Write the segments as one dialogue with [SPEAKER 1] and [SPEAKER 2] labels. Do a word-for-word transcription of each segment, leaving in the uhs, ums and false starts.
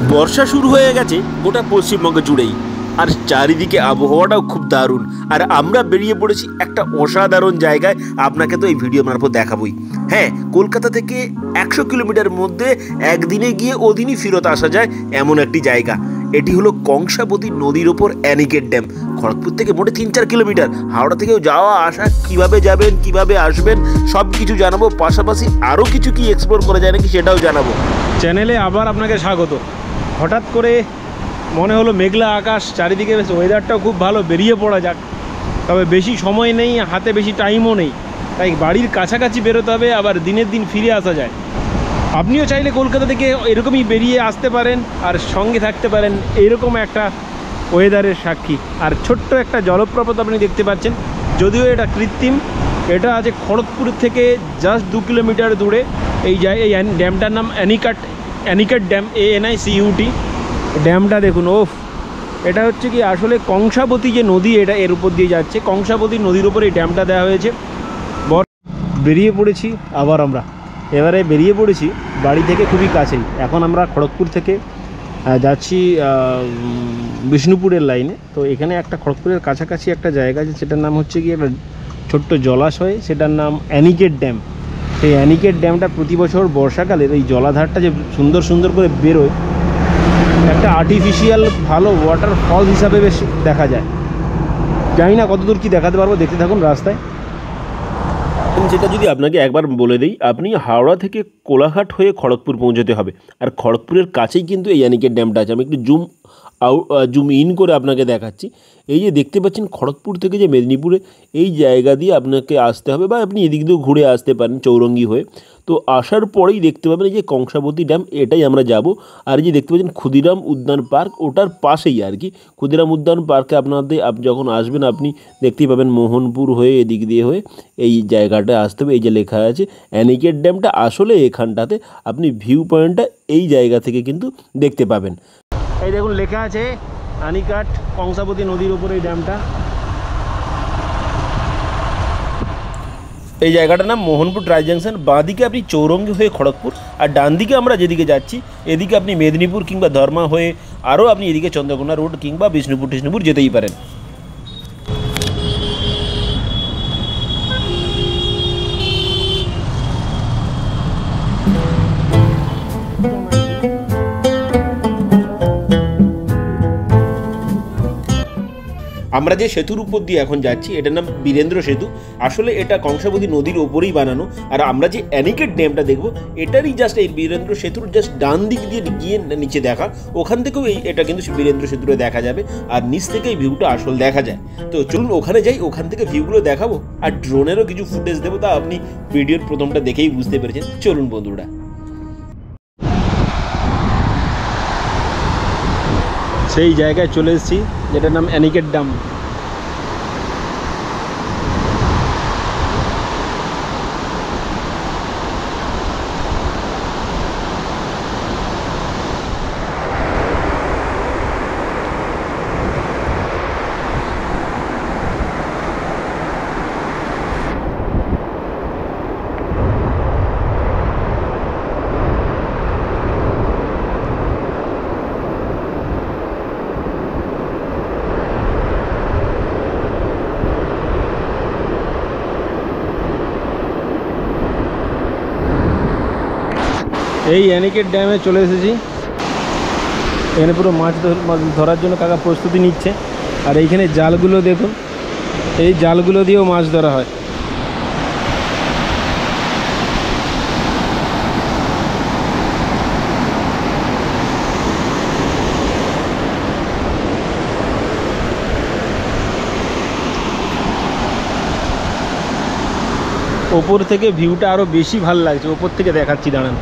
[SPEAKER 1] বর্ষা শুরু হয়ে গেছে গোটা পশ্চিমবঙ্গ জুড়েই, আর চারিদিকে আবহাওয়াটাও খুব দারুণ। আর আমরা বেরিয়ে পড়েছি একটা অসাধারণ জায়গায়, আপনাকে তো এই ভিডিও মারফত দেখাবই। হ্যাঁ, কলকাতা থেকে একশো কিলোমিটার মধ্যে একদিনে গিয়ে ওদিনই ফেরত আসা যায় এমন একটি জায়গা। এটি হলো কংসাবতী নদীর ওপর অ্যানিকেট ড্যাম। খড়গপুর থেকে মোটে তিন চার কিলোমিটার। হাওড়া থেকেও যাওয়া আসা, কিভাবে যাবেন কিভাবে আসবেন সব কিছু জানাবো, পাশাপাশি আরও কিছু কি এক্সপ্লোর করা যায় নাকি সেটাও জানাবো।
[SPEAKER 2] চ্যানেলে আবার আপনাকে স্বাগত। হঠাৎ করে মনে হলো মেঘলা আকাশ, চারিদিকে বেশ ওয়েদারটাও খুব ভালো, বেরিয়ে পড়া যাক। তবে বেশি সময় নেই, হাতে বেশি টাইমও নেই, তাই বাড়ির কাছাকাছি বেরোতে হবে, আবার দিনের দিন ফিরে আসা যায়। আপনিও চাইলে কলকাতা থেকে এরকমই বেরিয়ে আসতে পারেন আর সঙ্গে থাকতে পারেন এইরকম একটা ওয়েদারের সাক্ষী। আর ছোট্ট একটা জলপ্রপাত আপনি দেখতে পাচ্ছেন, যদিও এটা কৃত্রিম। এটা আছে খড়গপুর থেকে জাস্ট দু কিলোমিটার দূরে। এই জায়গায় এই ড্যামটার নাম anicut anicut dam, A N I C UT. ড্যামটা দেখুন, ওফ! এটা হচ্ছে কি আসলে কংসাবতী যে নদী, এটা এর উপর দিয়ে যাচ্ছে। কংসাবতী নদীর উপর এই ড্যামটা দেওয়া হয়েছে। বর বেরিয়ে পড়েছি আবার আমরা, এবারে বেরিয়ে পড়েছি বাড়ি থেকে খুবই কাছেই। এখন আমরা খড়গপুর থেকে যাচ্ছি বিষ্ণুপুরের লাইনে। তো এখানে একটা খড়গপুরের কাছাকাছি একটা জায়গা আছে, সেটার নাম হচ্ছে কি একটা ছোট্ট জলাশয়, সেটার নাম অ্যানিকেট ড্যাম। সেই অ্যানিকেট ড্যামটা প্রতি বছর বর্ষাকালের এই জলাধারটা যে সুন্দর সুন্দর করে বেরোয়, একটা আর্টিফিশিয়াল ভালো ওয়াটার ফল হিসাবে বেশ দেখা যায়। জানি না কতদূর কি দেখাতে পারবো, দেখতে থাকুন রাস্তায়।
[SPEAKER 1] যেটা যদি আপনাকে একবার বলে দিই, আপনি হাওড়া থেকে কোলাঘাট হয়ে খড়গপুর পৌঁছতে হবে। আর খড়গপুরের কাছেই কিন্তু এই অ্যানিকেট ড্যামটা আছে। আমি একটু জুম আউট জুম ইন করে আপনাকে দেখাচ্ছি। এই যে দেখতে পাচ্ছেন, খড়গপুর থেকে যে মেদিনীপুরে এই জায়গা দিয়ে আপনাকে আসতে হবে, বা আপনি এদিক দিয়েও ঘুরে আসতে পারেন চৌরঙ্গি হয়ে। তো আসার পরেই দেখতে পাবেন এই যে কংসাবতী ড্যাম, এটাই আমরা যাব। আর এই যে দেখতে পাচ্ছেন ক্ষুদিরাম উদ্যান পার্ক, ওটার পাশেই আর কি। ক্ষুদিরাম উদ্যান পার্কে আপনাদের আপনি যখন আসবেন, আপনি দেখতেই পাবেন মোহনপুর হয়ে এদিক দিয়ে হয়ে এই জায়গাটায় আসতে হবে। এই যে লেখা আছে অ্যানিকেট ড্যামটা, আসলে এখানটাতে আপনি ভিউ পয়েন্টটা এই জায়গা থেকে কিন্তু দেখতে পাবেন।
[SPEAKER 2] এই দেখুন লেখা আছে অ্যানিকাট, কংসাবতী নদীর উপরে এই ড্যামটা।
[SPEAKER 1] এই জায়গাটার নাম মোহনপুর ট্রাই জাংশন। বাঁ দিকে আপনি চৌরঙ্গি হয়ে খড়গপুর, আর ডান দিকে আমরা যেদিকে যাচ্ছি এদিকে আপনি মেদিনীপুর কিংবা ধর্মা হয়ে আরও আপনি এদিকে চন্দ্রকোনা রোড কিংবা বিষ্ণুপুর টিষ্ণুপুর যেতেই পারেন। আমরা যে সেতুর উপর দিয়ে এখন যাচ্ছি এটার নাম বীরেন্দ্র সেতু। আসলে এটা কংসাবতী নদীর ওপরেই বানানো। আর আমরা যে অ্যানিকেট ড্যামটা দেখব, এটারই জাস্ট এই বীরেন্দ্র সেতুর জাস্ট ডান দিক দিয়ে গিয়ে নিচে দেখা, ওখান থেকেও এই এটা কিন্তু বীরেন্দ্র সেতুটা দেখা যাবে। আর নিচ থেকে এই ভিউটা আসল দেখা যায়। তো চলুন ওখানে যাই, ওখান থেকে ভিউগুলো দেখাবো, আর ড্রোনেরও কিছু ফুটেজ দেবো। তা আপনি ভিডিওর প্রথমটা দেখেই বুঝতে পেরেছেন। চলুন বন্ধুরা,
[SPEAKER 2] সেই জায়গায় চলে এসেছি যেটার নাম অ্যানিকেট ড্যাম। এই অ্যানিকেট ড্যামে চলে এসেছি। এখানে পুরো মাছ ধরার জন্য কাকা প্রস্তুতি নিচ্ছে। আর এইখানে জালগুলো দেখুন, এই জালগুলো দিয়েও মাছ ধরা হয়। ওপর থেকে ভিউটা আরও বেশি ভালো লাগছে, ওপর থেকে দেখাচ্ছি, দাঁড়ান।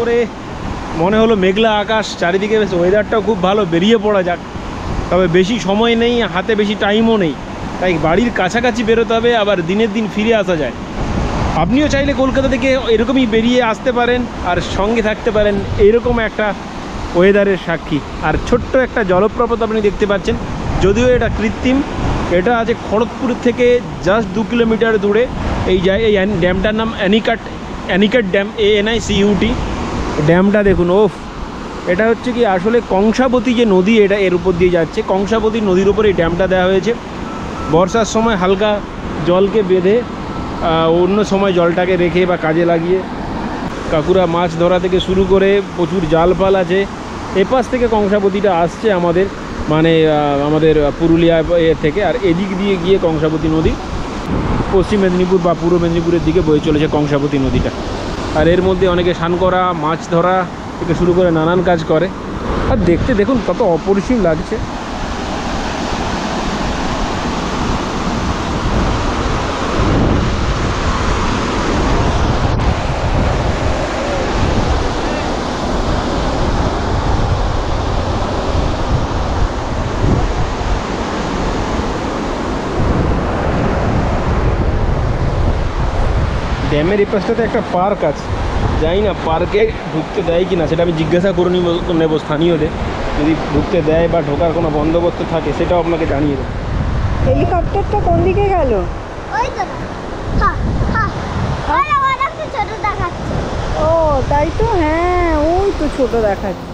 [SPEAKER 2] করে মনে হলো মেঘলা আকাশ, চারিদিকে বেশ ওয়েদারটাও খুব ভালো, বেরিয়ে পড়া যাক। তবে বেশি সময় নেই, হাতে বেশি টাইমও নেই, তাই বাড়ির কাছাকাছি বেরোতে হবে, আবার দিনের দিন ফিরে আসা যায়। আপনিও চাইলে কলকাতা থেকে এরকমই বেরিয়ে আসতে পারেন আর সঙ্গে থাকতে পারেন এইরকম একটা ওয়েদারের সাক্ষী। আর ছোট্ট একটা জলপ্রপাত আপনি দেখতে পাচ্ছেন, যদিও এটা কৃত্রিম। এটা আছে খড়গপুর থেকে জাস্ট দু কিলোমিটার দূরে। এই যায় এই ড্যামটার নাম anicut anicut dam, A N I C U T. ড্যামটা দেখুন, ওফ! এটা হচ্ছে কি আসলে কংসাবতী যে নদী, এটা এর উপর দিয়ে যাচ্ছে। কংসাবতী নদীর উপর এই ড্যামটা দেওয়া হয়েছে। বর্ষার সময় হালকা জলকে বেঁধে অন্য সময় জলটাকে রেখে বা কাজে লাগিয়ে কাকুরা মাছ ধরা থেকে শুরু করে প্রচুর জাল ফাল আছে। এপাশ থেকে কংসাবতীটা আসছে আমাদের, মানে আমাদের পুরুলিয়া থেকে, আর এদিক দিয়ে গিয়ে কংসাবতী নদী পশ্চিম মেদিনীপুর বা পূর্ব মেদিনীপুরের দিকে বয়ে চলেছে কংসাবতী নদীটা। আর এর মধ্যে অনেকে স্নান করা, মাছ ধরা থেকে শুরু করে নানান কাজ করে। আর দেখতে দেখুন কত অপরিসীম লাগছে। ড্যামের এই পাশটাতে একটা পার্ক আছে, জানি না পার্কে ঢুকতে দেয় কি না, সেটা আমি জিজ্ঞাসা করে নিব নেব স্থানীয়দের। যদি ঢুকতে দেয় বা ঢোকার কোনো বন্দোবস্ত থাকে সেটাও আপনাকে জানিয়ে দেবো।
[SPEAKER 3] হেলিকপ্টারটা কোন দিকে গেল?
[SPEAKER 4] ওই তো হ্যাঁ হ্যাঁ ওই ওরা তো ছোট দেখাচ্ছে।
[SPEAKER 3] ও তাই তো, হ্যাঁ ওই তো ছোট দেখাচ্ছে।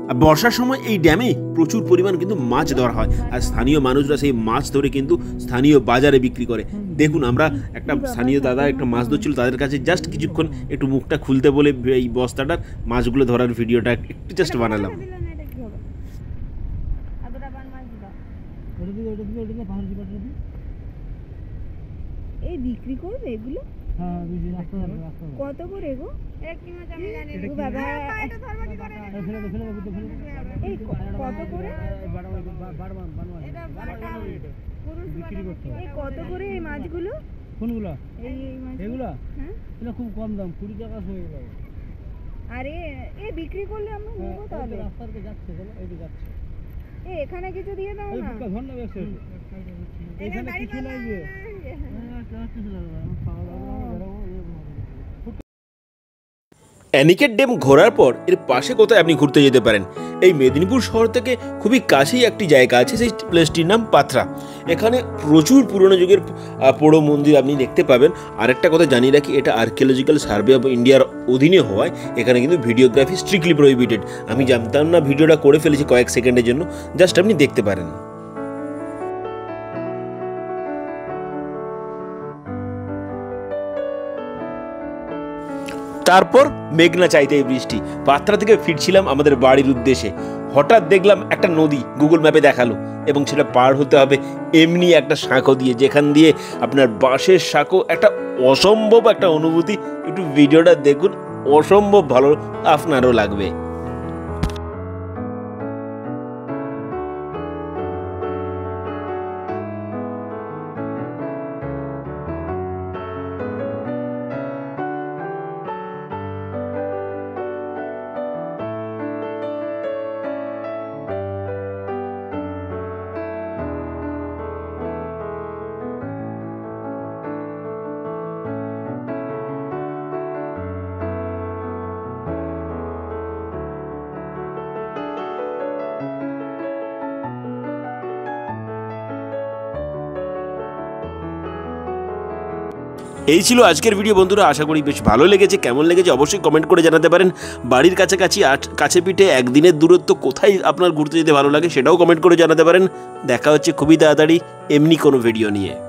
[SPEAKER 1] আর বর্ষার সময় এই ড্যামে প্রচুর পরিমাণ কিন্তু মাছ ধরা হয়, আর স্থানীয় মানুষরা সেই মাছ ধরে কিন্তু স্থানীয় বাজারে বিক্রি করে। দেখুন, আমরা একটা স্থানীয় দাদা একটা মাছ ধরছিল, তাদের কাছে জাস্ট কিছুক্ষণ একটু মুখটা খুলতে বলে এই বস্তাটার মাছগুলো ধরার ভিডিওটা একটু জাস্ট বানালাম।
[SPEAKER 3] এই বিক্রি করবে এগুলো? কত করে গো? ও বাবা, এই কত করে? এই কত করে এই মাছগুলো?
[SPEAKER 5] কোনগুলো?
[SPEAKER 3] এই এই মাছ
[SPEAKER 5] এগুলো?
[SPEAKER 3] হ্যাঁ,
[SPEAKER 5] এগুলো খুব কম দাম, কুড়ি টাকা হয়ে গেল।
[SPEAKER 3] আরে এ বিক্রি করলে আমরা নেবো তাহলে।
[SPEAKER 5] রাস্তাতে যাচ্ছে, বলো এই যে যাচ্ছে।
[SPEAKER 3] এ এখানে কিছু দিয়ে দাও
[SPEAKER 5] এই
[SPEAKER 3] না।
[SPEAKER 5] বুকা ধর না বেশি। এখানে কিছু নাই যে।
[SPEAKER 1] অ্যানিকেট ড্যাম ঘোরার পর এর পাশে কোথায় আপনি ঘুরতে যেতে পারেন। এই মেদিনীপুর শহর থেকে খুবই কাছেই একটি জায়গা আছে, সেই প্লেসটির নাম পাথরা। এখানে প্রচুর পুরনো যুগের পোড়ো মন্দির আপনি দেখতে পাবেন। আরেকটা কথা জানিয়ে রাখি, এটা আর্কিওলজিক্যাল সার্ভে অফ ইন্ডিয়ার অধীনে হওয়ায় এখানে কিন্তু ভিডিওগ্রাফি স্ট্রিক্টলি প্রহিবিটেড। আমি জানতাম না, ভিডিওটা করে ফেলেছি কয়েক সেকেন্ডের জন্য, জাস্ট আপনি দেখতে পারেন। তারপর মেঘনা চাইতে এই বৃষ্টি। পাত্রা থেকে ফিরছিলাম আমাদের বাড়ির উদ্দেশ্যে, হঠাৎ দেখলাম একটা নদী গুগল ম্যাপে দেখালো, এবং সেটা পার হতে হবে এমনি একটা সাঁকো দিয়ে, যেখান দিয়ে আপনার বাঁশের সাঁকো, একটা অসম্ভব একটা অনুভূতি। একটু ভিডিওটা দেখুন, অসম্ভব ভালো আপনারও লাগবে। এই ছিল আজকের ভিডিও বন্ধুরা, আশা করি বেশ ভালো লেগেছে। কেমন লেগেছে অবশ্যই কমেন্ট করে জানাতে পারেন। বাড়ির কাছাকাছি কাছে পিঠে একদিনের দূরত্ব কোথায় আপনার ঘুরতে যেতে ভালো লাগে সেটাও কমেন্ট করে জানাতে পারেন। দেখা হচ্ছে খুবই তাড়াতাড়ি এমনি কোনো ভিডিও নিয়ে।